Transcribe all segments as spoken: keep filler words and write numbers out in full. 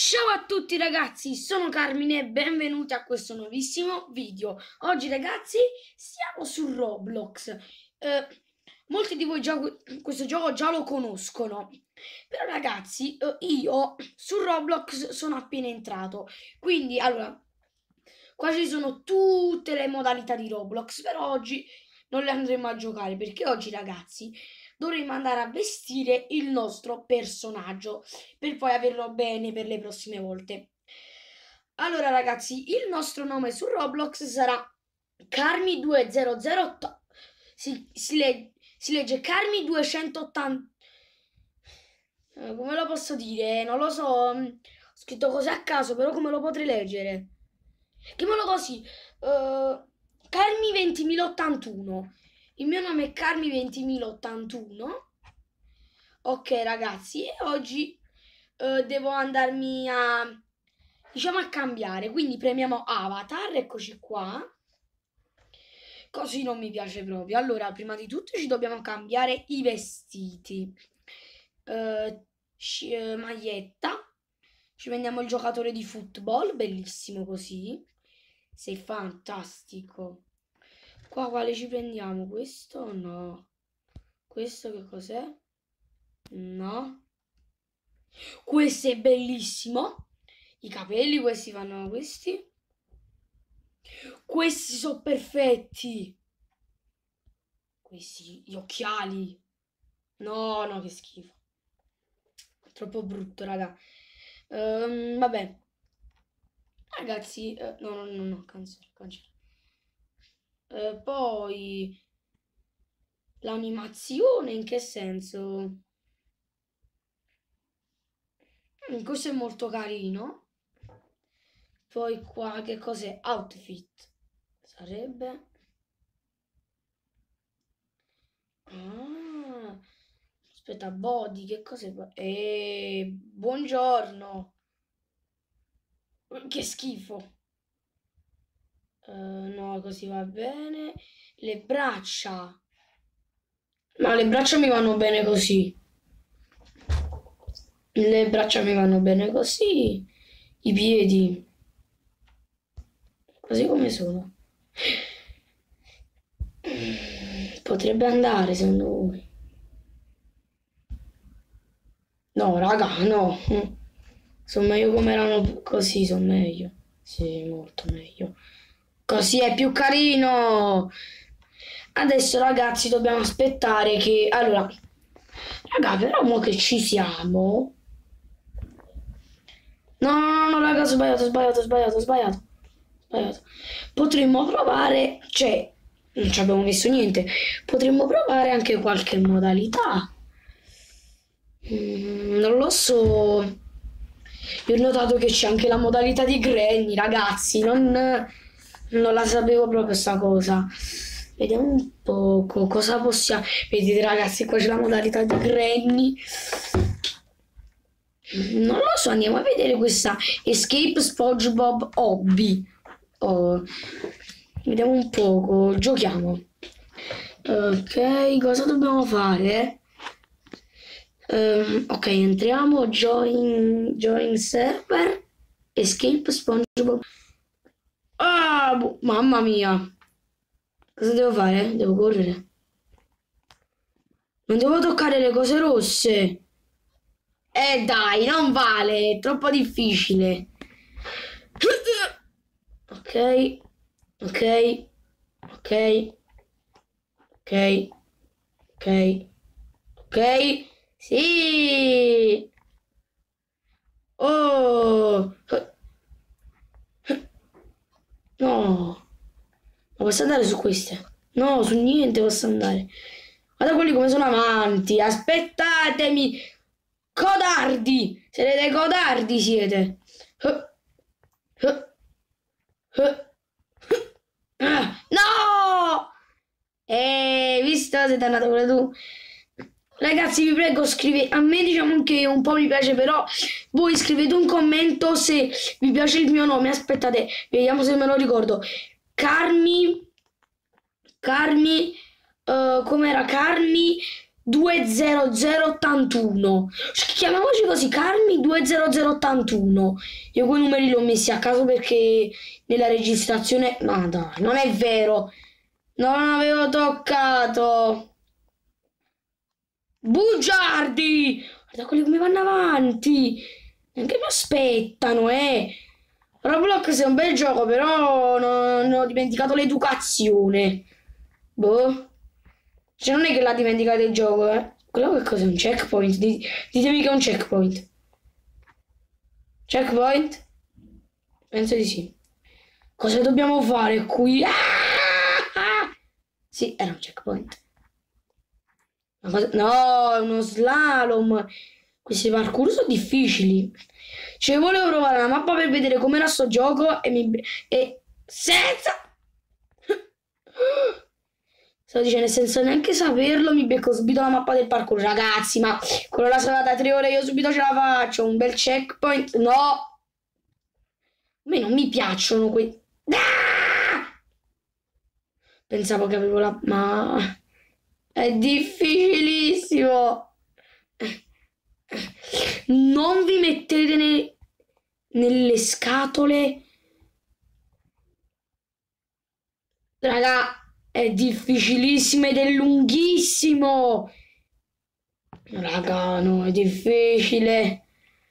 Ciao a tutti ragazzi, sono Carmine e benvenuti a questo nuovissimo video. Oggi ragazzi siamo su Roblox. Eh, molti di voi già questo gioco già lo conoscono. Però ragazzi, eh, io su Roblox sono appena entrato. Quindi allora, qua ci sono tutte le modalità di Roblox, però oggi non le andremo a giocare perché oggi ragazzi dovremo andare a vestire il nostro personaggio per poi averlo bene per le prossime volte. Allora ragazzi, il nostro nome su Roblox sarà Carmi duemilaotto. Si, si, le, si legge Carmi duecentottanta. Eh, come lo posso dire? Non lo so. Ho scritto così a caso, però come lo potrei leggere? Chiamalo così. Uh, Carmi ventimila ottantuno. Il mio nome è Carmi ventimila ottantuno. Ok ragazzi, e oggi uh, devo andarmi a, diciamo, a cambiare. Quindi premiamo avatar, eccoci qua. Così non mi piace proprio. Allora, prima di tutto ci dobbiamo cambiare i vestiti. Uh, sci- uh, maglietta. Ci prendiamo il giocatore di football, bellissimo così. Sei fantastico. Qua quale ci prendiamo? Questo? No. Questo che cos'è? No. Questo è bellissimo. I capelli, questi vanno questi. Questi sono perfetti. Questi, gli occhiali. No, no, che schifo. Troppo brutto, raga. Um, vabbè. Ragazzi, eh, no, no, no, no, cancella, cancella. Eh, poi l'animazione in che senso? Mm, questo è molto carino. Poi qua che cos'è? Outfit sarebbe. Ah, aspetta, body, che cos'è? Eh, buongiorno. Che schifo. Uh, no, così va bene. Le braccia. No, le braccia mi vanno bene così. Le braccia mi vanno bene così. I piedi. Così come sono. Potrebbe andare secondo voi. No, raga, no. Sono meglio come erano così, sono meglio. Sì, molto meglio. Così è più carino. Adesso ragazzi dobbiamo aspettare che... Allora, raga, però mo che ci siamo... No, no, no, raga, ho sbagliato, ho sbagliato, ho sbagliato, ho sbagliato. Sbagliato. Potremmo provare... Cioè, non ci abbiamo messo niente. Potremmo provare anche qualche modalità. Mm, non lo so. Io ho notato che c'è anche la modalità di Granny, ragazzi. Non, non la sapevo proprio sta cosa. Vediamo un poco cosa possiamo. Vedete, ragazzi, qua c'è la modalità di Granny. Non lo so, andiamo a vedere questa Escape SpongeBob Hobby. Oh. Vediamo un poco. Giochiamo. Ok, cosa dobbiamo fare? Um, ok, entriamo, join, join server, escape SpongeBob. Ah, boh, mamma mia. Cosa devo fare? Devo correre. Non devo toccare le cose rosse. Eh dai, non vale, è troppo difficile. Ok, ok, ok, ok, ok, ok. Sì! Oh! No! Ma posso andare su queste? No, su niente posso andare. Guarda quelli come sono avanti. Aspettatemi! Codardi! Siete dei codardi, siete! No! Eh, visto? Sei andato pure tu. Ragazzi, vi prego, scrivete. A me diciamo che un po' mi piace, però voi scrivete un commento se vi piace il mio nome. Aspettate, vediamo se me lo ricordo. Carmi, Carmi, uh, com'era? Carmi due zero zero ottantuno. Chiamiamoci così, Carmi due zero zero ottantuno. Io quei numeri li ho messi a caso perché nella registrazione... No, dai, non è vero. Non avevo toccato. Bugiardi! Guarda quelli come vanno avanti. Neanche mi aspettano, eh. Roblox è un bel gioco, però non, non ho dimenticato l'educazione. Boh. Cioè non è che l'ha dimenticato il gioco, eh. Quello che cos'è? Un checkpoint? Ditemi che è un checkpoint. Checkpoint? Penso di sì. Cosa dobbiamo fare qui? Ah! Sì, era un checkpoint. Cosa... No, è uno slalom. Questi parkour sono difficili. Cioè, volevo provare la mappa per vedere com'era sto gioco e mi... E senza... Stavo dicendo, senza neanche saperlo, mi becco subito la mappa del parkour. Ragazzi, ma quello là sarà da tre ore, io subito ce la faccio. Un bel checkpoint. No! A me non mi piacciono quei... Ah! Pensavo che avevo la... Ma... È difficilissimo. Non vi mettete ne... nelle scatole. Raga, è difficilissimo ed è lunghissimo. Raga, no, è difficile.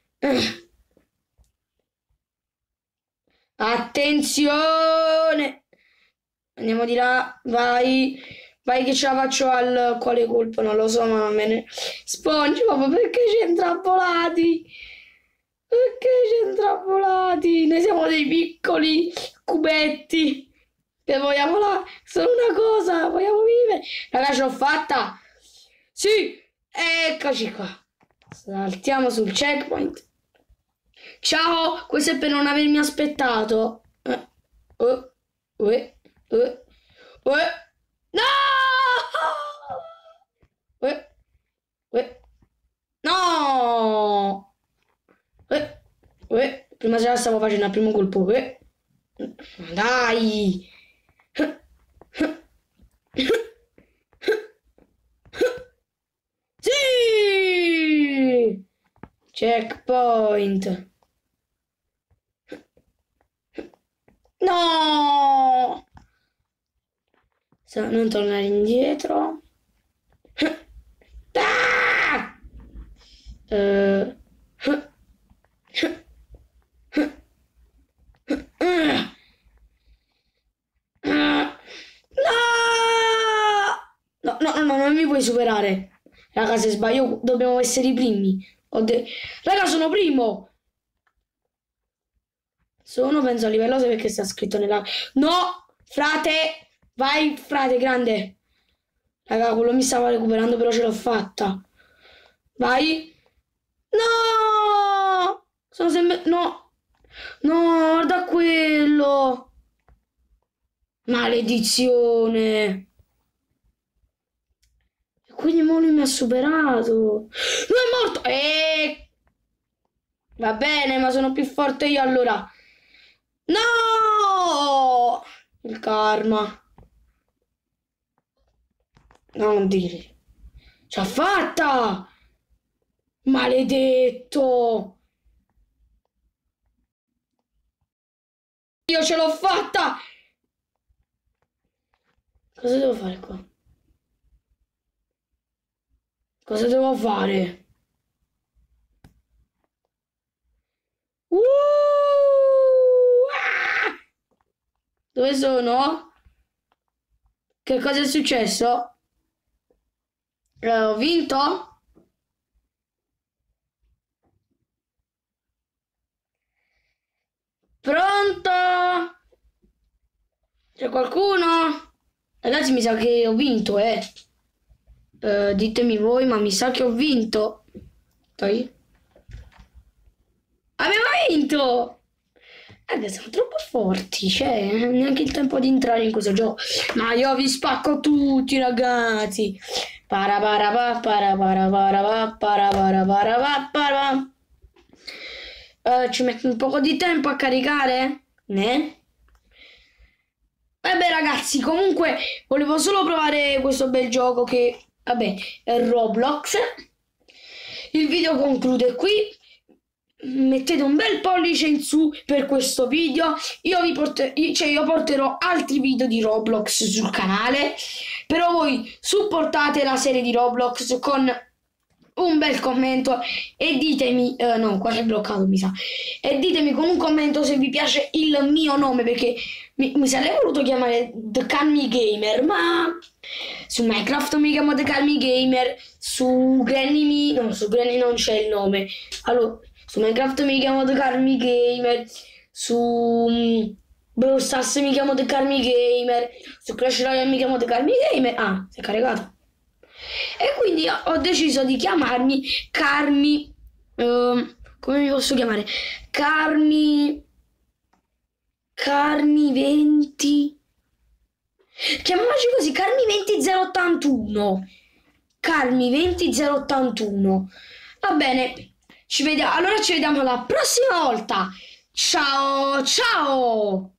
Attenzione. Andiamo di là, vai. Vai che ce la faccio al quale colpo, non lo so, ma non me ne... SpongeBob, perché ci intrappolati? Perché ci intrappolati? Noi siamo dei piccoli cubetti che vogliamo là, solo una cosa, vogliamo vivere. Ragazzi, ce l'ho fatta? Sì, eccoci qua. Saltiamo sul checkpoint. Ciao, questo è per non avermi aspettato. Eh, oh, eh, eh, eh. No! Eh, eh. No! Eh, eh. Prima se la stavo facendo al primo colpo. Eh. Dai! Sì! Checkpoint. No! Non tornare indietro. Ah! Uh. No! No, no, no, non mi puoi superare. Raga, se sbaglio dobbiamo essere i primi. De... Raga, sono primo. Sono, penso, a livello sei perché sta scritto nella... No! Frate! Vai, frate, grande. Raga, quello mi stava recuperando, però ce l'ho fatta. Vai. No! Sono sempre... No! No, guarda quello. Maledizione. E quindi mo lui mi ha superato. Non è morto. Eh! Va bene, ma sono più forte io allora. No! Il karma. Non dire. Ce l'ha fatta! Maledetto! Io ce l'ho fatta! Cosa devo fare qua? Cosa devo fare? Uh! Ah! Dove sono? Che cosa è successo? Eh, ho vinto? Pronto? C'è qualcuno? Ragazzi, mi sa che ho vinto, eh. Uh, ditemi voi, ma mi sa che ho vinto. Dai. Abbiamo vinto! Raga, siamo troppo forti, cioè, neanche il tempo di entrare in questo gioco. Ma io vi spacco tutti, ragazzi. Para para pa para para para pa para para para pa para. Uh, ci mette un poco di tempo a caricare? Ne? Vabbè ragazzi, comunque volevo solo provare questo bel gioco che vabbè, Roblox. Il video conclude qui. Mettete un bel pollice in su per questo video. Io vi porterò, cioè io porterò altri video di Roblox sul canale, però voi supportate la serie di Roblox con un bel commento e ditemi, eh, no, qua è bloccato mi sa, e ditemi con un commento se vi piace il mio nome, perché mi, mi sarei voluto chiamare The Calmy Gamer, ma su Minecraft mi chiamo The Calmy Gamer, su Granny mi, no, su Granny non c'è il nome, allora su Minecraft mi chiamo The Calmy Gamer, su um, Brawl Stars mi chiamo The Calmy Gamer, su Clash Royale mi chiamo The Calmy Gamer, ah, si è caricato. E quindi ho deciso di chiamarmi Carmi, uh, come mi posso chiamare? Carmi, Carmi venti, chiamiamoci così, Carmi venti zero ottantuno, Carmi venti zero ottantuno, va bene, ci vediamo, allora ci vediamo la prossima volta, ciao ciao!